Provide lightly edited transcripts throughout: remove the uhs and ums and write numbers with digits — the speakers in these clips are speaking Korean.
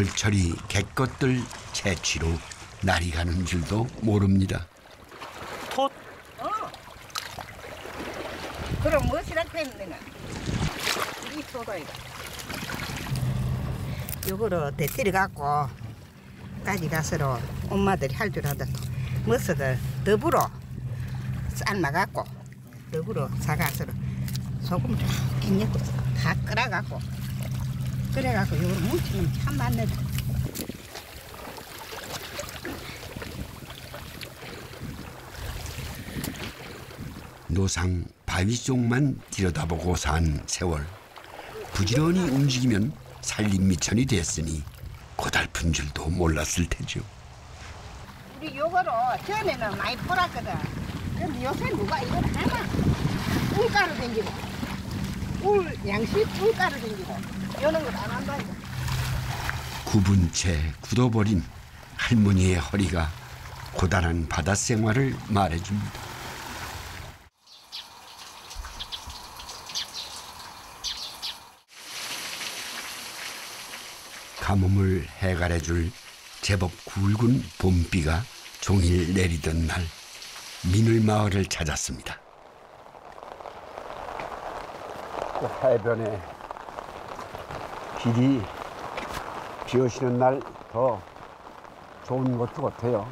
털철이 갯것들 채취로 날이 가는 줄도 모릅니다. 톳? 그럼 무엇이라 했느냐? 이 소다이다. 요거로 데뜨려 갖고 가져가서로 엄마들이 할 줄 알았다. 머스를 더불어 삶아 갖고 더불어 사가서로 소금 좀 넣고 다 끓여 갖고 그래 갖고 요거 뭉치면 참 맛나다. 노상 바위 쪽만 들여다보고 산 세월. 부지런히 움직이면 산림미천이 됐으니 고달픈 줄도 몰랐을 테죠. 우리 요거로 전에는 많이 팔았거든. 근데 요새 누가 이걸 하나? 꿀가루 댕기고 양식 꿀가루 댕기고 이런 걸 안 한다 이거. 굽은 채 굳어버린 할머니의 허리가 고단한 바다 생활을 말해줍니다. 가뭄을 해갈해줄 제법 굵은 봄비가 종일 내리던 날 민을마을을 찾았습니다. 해변에 길이 비 오시는 날 더 좋은 것도 같아요.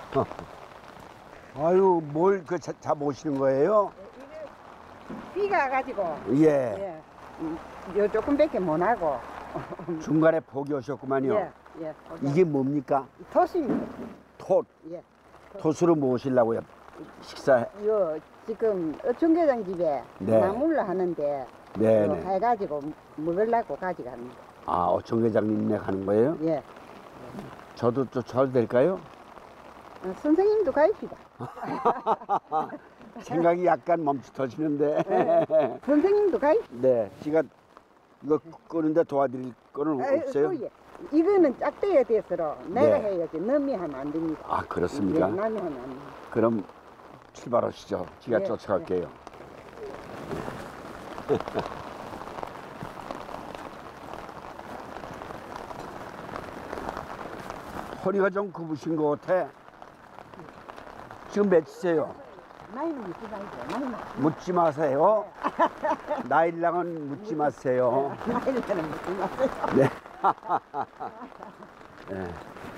아유, 뭘 잡으시는 거예요? 비가 와가지고 예. 요 조금밖에 못 하고 중간에 포기 오셨구만요. 예. 이게 뭡니까? 토십니다. 톳. 예. 톳으로 무엇이려고요? 식사. 요 지금 어촌계장 집에 네. 나물로 하는데 네네. 요 해가지고 먹으려고 가져갑니다. 아, 어촌계장님네 가는 거예요? 예. 저도 쫓아도 될까요? 선생님도 가입시다. 생각이 약간 멈칫하시는데. 네. 선생님도 가입. 네, 제가 이거 끄는데 도와드릴 거는 없어요? 예. 이거는 짝대야 돼서 내가 네. 해야지. 남이 하면 안 됩니다. 아, 그렇습니까? 예, 남이 하면 안 됩니다. 그럼 출발하시죠. 제가 예, 쫓아갈게요. 허리가 좀 굽으신 것 같아. 지금 몇이세요? 나이는 묻지 말고, 나이는. 묻지 마세요. 나이랑은 묻지 마세요. 나이는 묻지 마세요. 네. 네.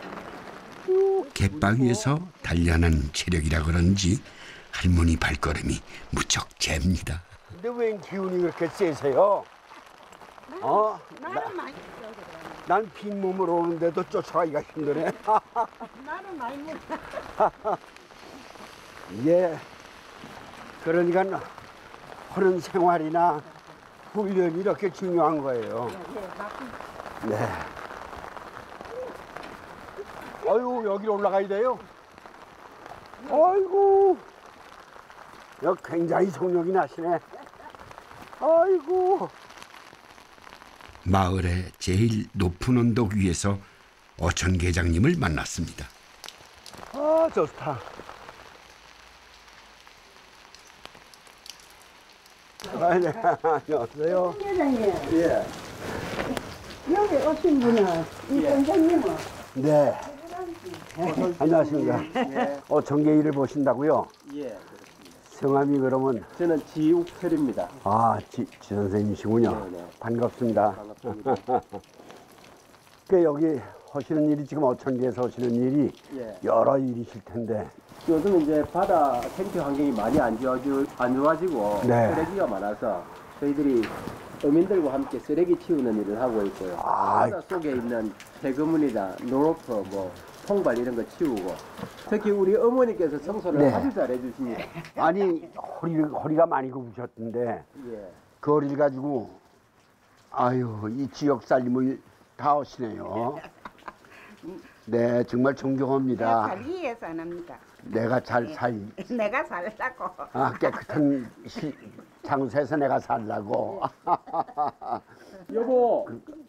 갯바위에서 단련한 체력이라 그런지 할머니 발걸음이 무척 잽니다. 근데 왜 기운이 그렇게 세세요? 나는 많이 난 빈몸으로 오는데도 쫓아가기가 힘드네. 나는 많이 못. 예. 그러니까 하는 생활이나 훈련이 이렇게 중요한 거예요. 네. 아유, 여기로 올라가야 돼요? 아이고. 여기 굉장히 속력이 나시네. 아이고. 마을의 제일 높은 언덕 위에서 어촌계장님을 만났습니다. 아, 좋다. 아, 네. 안녕하세요. 회장님, 예. 여기 오신 분은 이 원장님은 네. 안녕하십니까. 예. 어촌계 일을 보신다고요? 예. 성함이 그러면? 저는 지욱철입니다. 아, 지 선생님이시군요. 네네. 반갑습니다. 반갑습니다. 그 여기 하시는 일이 지금 어촌계에서 하시는 일이 예. 여러 일이실 텐데. 요즘 이제 바다 생태 환경이 많이 안 좋아지고 네. 쓰레기가 많아서 저희들이 어민들과 함께 쓰레기 치우는 일을 하고 있고요. 아. 바다 속에 있는 폐거물이나 노로프, 뭐 통발 이런 거 치우고 특히 우리 어머니께서 청소를 네. 아주 잘 해주십니다. 아니, 허리가 많이 굽으셨던데 예. 그 허리를 가지고 아유, 이 지역 살림을 다 하시네요. 네, 정말 존경합니다. 내가 살기 위해서 안 합니다. 내가 잘 살. 내가 살라고. 아, 깨끗한 장소에서 내가 살라고. 여보,